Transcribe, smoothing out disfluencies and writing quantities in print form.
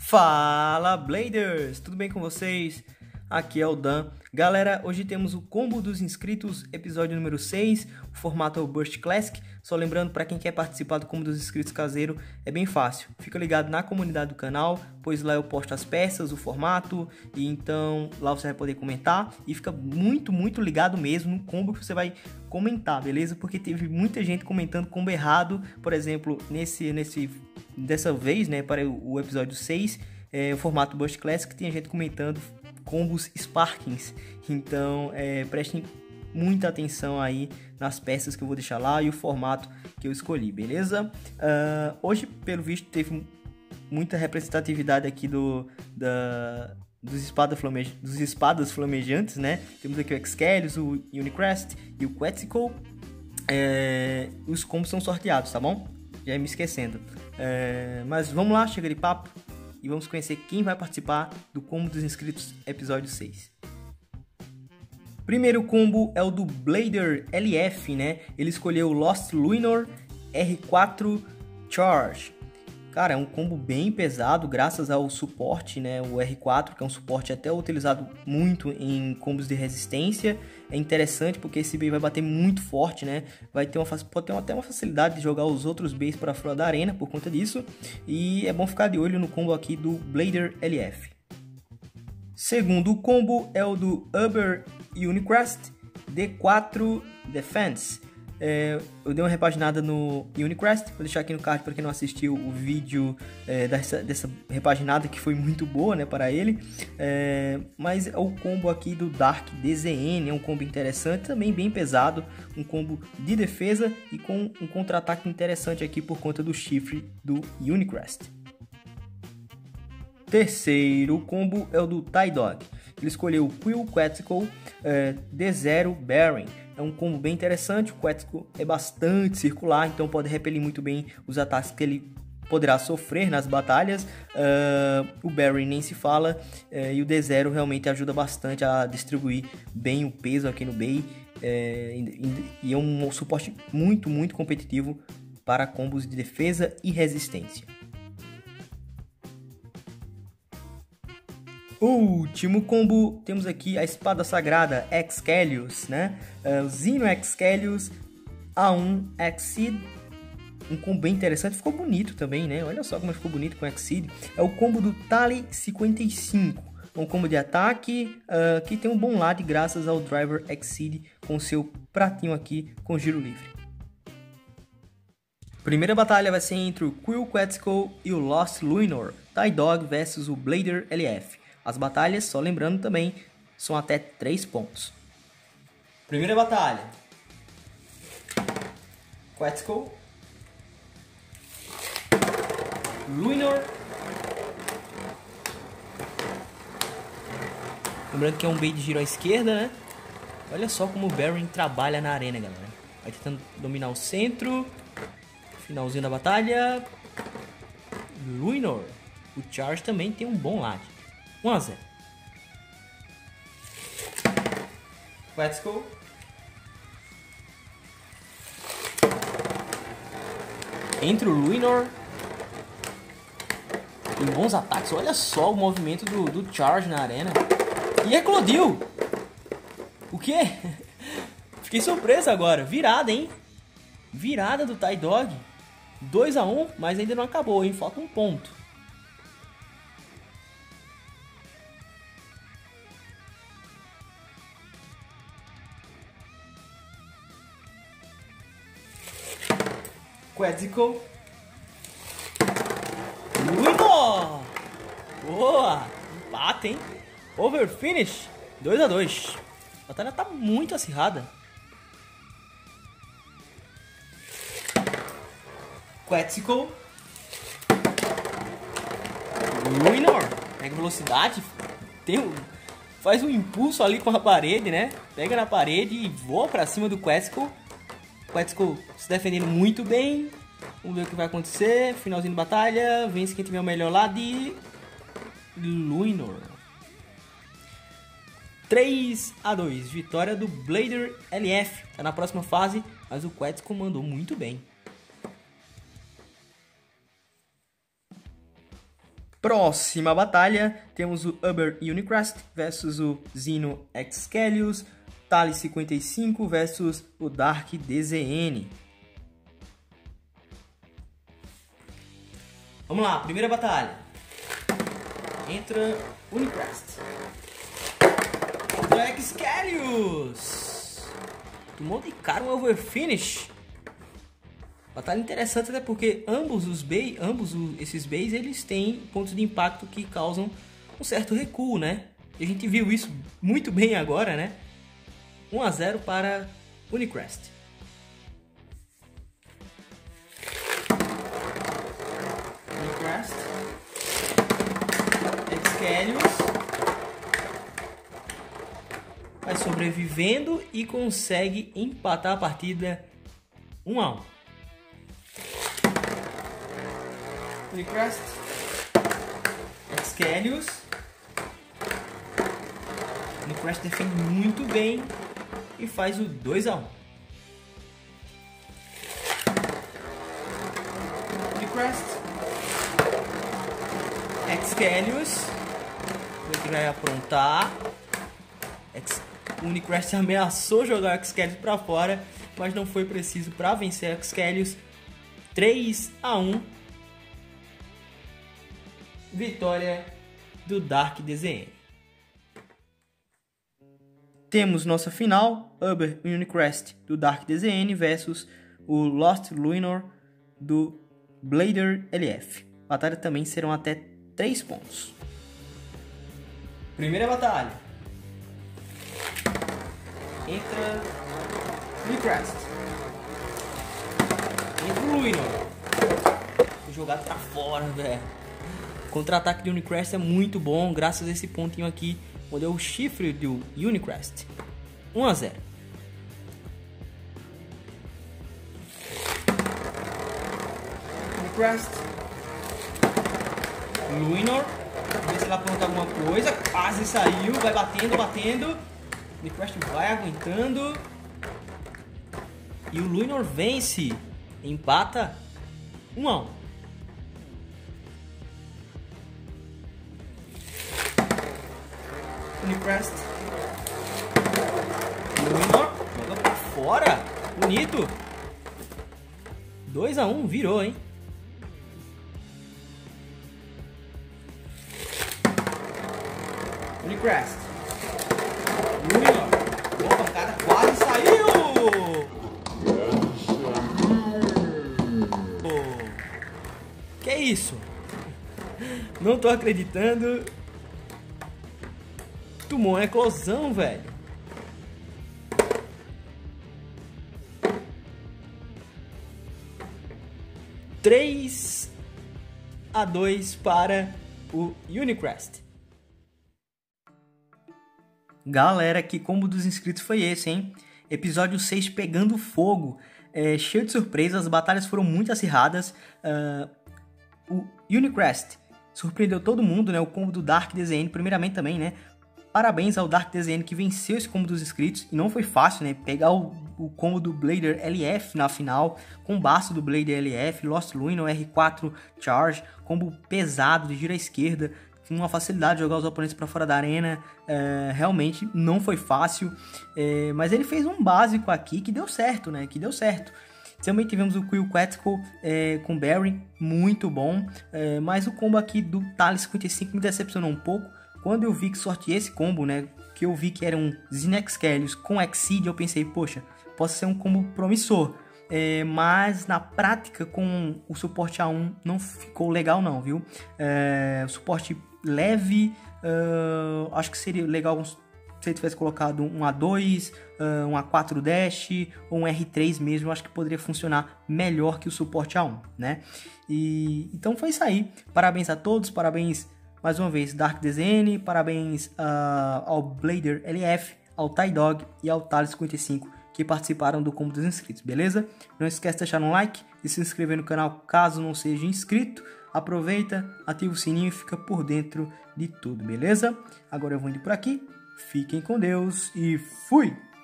Fala Bladers, tudo bem com vocês? Aqui é o Dan. Galera, hoje temos o Combo dos Inscritos, episódio número 6, o formato é o Burst Classic. Só lembrando, para quem quer participar do Combo dos Inscritos caseiro, é bem fácil. Fica ligado na comunidade do canal, pois lá eu posto as peças, o formato, e então lá você vai poder comentar. E fica muito ligado mesmo no combo que você vai comentar, beleza? Porque teve muita gente comentando combo errado, por exemplo, dessa vez, né, para o episódio 6, o formato Burst Classic, tem gente comentando combos Sparkings. Então, prestem muita atenção aí nas peças que eu vou deixar lá e o formato que eu escolhi, beleza? Hoje, pelo visto, teve muita representatividade aqui dos espadas flamejantes, né? Temos aqui o Excalius, o Unicrest e o Quetzalcoatl. Os combos são sorteados, tá bom? Já ia me esquecendo. Mas vamos lá, chega de papo e vamos conhecer quem vai participar do Combo dos Inscritos, episódio 6. Primeiro combo é o do Blader LF, né? Ele escolheu Lost Luinor R4 Charge. Cara, é um combo bem pesado, graças ao suporte, né? O R4, que é um suporte até utilizado muito em combos de resistência. É interessante porque esse Bey vai bater muito forte, né? Pode ter até uma facilidade de jogar os outros Beys para fora da arena por conta disso. E é bom ficar de olho no combo aqui do Blader LF. Segundo combo é o do Uber Unicrest D4 Defense. Eu dei uma repaginada no Unicrest, vou deixar aqui no card para quem não assistiu o vídeo dessa repaginada, que foi muito boa, né, para ele. Mas é o combo aqui do Dark DZN, é um combo interessante, também bem pesado, um combo de defesa e com um contra-ataque interessante aqui por conta do chifre do Unicrest. Terceiro combo é o do Tidog. Ele escolheu o Quetzalcoatl D0 Baron. É um combo bem interessante. O Quetzalcoatl é bastante circular, então pode repelir muito bem os ataques que ele poderá sofrer nas batalhas. O Baron nem se fala, e o D0 realmente ajuda bastante a distribuir bem o peso aqui no Bey. E é um suporte muito competitivo para combos de defesa e resistência. Último combo, temos aqui a espada sagrada Excalius, né? O Xeno Excalius A1 Exceed, um combo bem interessante, ficou bonito também, né? Olha só como ficou bonito com o Exceed. É o combo do Tali 55, um combo de ataque que tem um bom lado graças ao Driver Exceed com seu pratinho aqui com giro livre. Primeira batalha vai ser entre o Quetzalcoatl e o Lost Luinor, Tidog versus o Blader LF. As batalhas, só lembrando também, são até 3 pontos. Primeira batalha. Quetzalcoatl. Luinor. Lembrando que é um Bey de giro à esquerda, né? Olha só como o Baron trabalha na arena, galera. Vai tentando dominar o centro. Finalzinho da batalha. Luinor. O Charge também tem um bom lado. 1-0. Quetzalcoatl. Entre o Luinor. Tem bons ataques. Olha só o movimento do Charge na arena. E eclodiu. O quê? Fiquei surpreso agora. Virada, hein? Virada do Tidog. 2-1, mas ainda não acabou, hein? Falta um ponto. Quetzalcoatl. Luinor! Boa! Empate, hein? Over finish. 2-2. A batalha tá muito acirrada. Quetzalcoatl. Luinor. Pega velocidade. Faz um impulso ali com a parede, né? Pega na parede e voa pra cima do Quetzalcoatl. Quetzalcoatl se defendendo muito bem. Vamos ver o que vai acontecer. Finalzinho de batalha. Vence quem tiver o melhor lado de Luinor. 3-2. Vitória do Blader LF. Tá na próxima fase, mas o Quetzalcoatl mandou muito bem. Próxima batalha, temos o Uber Unicrest versus o Xeno Excalius, Thales 55 versus o Dark DZN. Vamos lá, primeira batalha. Entra Unicrest. Entra Excalius. Tomou de cara um Overfinish. Batalha interessante até porque esses bays eles têm pontos de impacto que causam um certo recuo, né? E a gente viu isso muito bem agora, né? 1-0 para Unicrest. Unicrest. Excalius. Vai sobrevivendo e consegue empatar a partida 1-1. Unicrest, Excalius. Unicrest defende muito bem e faz o 2-1. Unicrest, Excalius. Ele vai aprontar. Unicrest ameaçou jogar o Excalius para fora, mas não foi preciso para vencer o Excalius. 3-1. Vitória do Dark DZN. Temos nossa final, Uber Unicrest do Dark DZN versus o Lost Luinor do Blader LF. Batalha também serão até 3 pontos. Primeira batalha. Entra Unicrest. Entra o Luinor. Vou jogar pra fora, velho. Contra-ataque de Unicrest é muito bom, graças a esse pontinho aqui, onde é o chifre do Unicrest. 1-0. Unicrest. Luinor. Vamos ver se ele apronta alguma coisa. Quase saiu, vai batendo. Unicrest vai aguentando. E o Luinor vence. Empata 1-1. Unicrest. Luinor joga pra fora. Bonito. 2-1, virou, hein? Unicrest. Luinor. Boa pancada, quase saiu. Que isso? Não tô acreditando. Tomou uma eclosão, velho. Três a 2 para o Unicrest. Galera, que combo dos inscritos foi esse, hein? Episódio 6 pegando fogo. Cheio de surpresas, as batalhas foram muito acirradas. O Unicrest surpreendeu todo mundo, né? O combo do Dark DZN, primeiramente também, né? Parabéns ao Dark DZN que venceu esse combo dos inscritos. E não foi fácil, né? Pegar o combo do Blader LF na final, combaço do Blader LF, Lost Luinor, R4 Charge, combo pesado de gira à esquerda, com uma facilidade de jogar os oponentes para fora da arena. Realmente não foi fácil, mas ele fez um básico aqui que deu certo, né? Que deu certo. Também tivemos o Quill Quetical com Barry, muito bom, mas o combo aqui do Thales 55 me decepcionou um pouco. Quando eu vi que sorteei esse combo, né, que eu vi que era um Xeno Excalius com Exceed, eu pensei, poxa, pode ser um combo promissor. Mas na prática com o suporte A1 não ficou legal não, viu? O suporte leve, acho que seria legal se ele tivesse colocado um A2, um A4 Dash ou um R3 mesmo, eu acho que poderia funcionar melhor que o suporte A1, né? Então foi isso aí. Parabéns a todos, parabéns mais uma vez Dark DZN, parabéns ao Blader LF, ao Tydog e ao Thales 55 que participaram do combo dos inscritos, beleza? Não esquece de deixar um like e se inscrever no canal caso não seja inscrito. Aproveita, ativa o sininho e fica por dentro de tudo, beleza? Agora eu vou indo por aqui, fiquem com Deus e fui!